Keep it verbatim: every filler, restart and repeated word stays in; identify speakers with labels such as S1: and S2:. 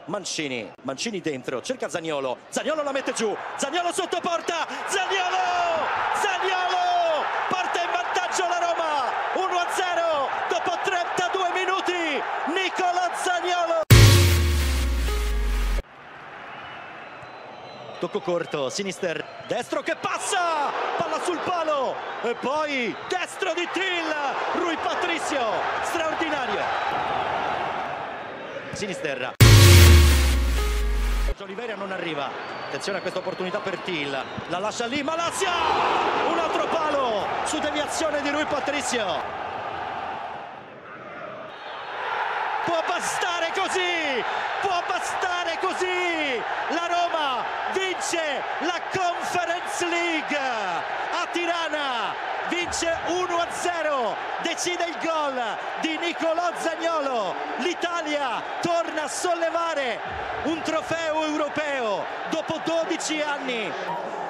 S1: Mancini, Mancini dentro, cerca Zaniolo, Zaniolo la mette giù, Zaniolo sotto porta, Zaniolo! Zaniolo! Porta in vantaggio la Roma, uno a zero dopo trentadue minuti, Nicolò Zaniolo! Tocco corto, Sinister, destro che passa, palla sul palo e poi destro di Till, Rui Patricio, straordinario. Sinister. Oliveira non arriva, attenzione a questa opportunità per Till, la lascia lì, Malassia, un altro palo su deviazione di Rui Patricio. Può bastare così, può bastare così, la Roma vince la Conference League a Tirana, vince uno a zero, decide il gol di Nicolò Zaniolo, l'Italia torna a sollevare un trofeo europeo dopo dodici anni.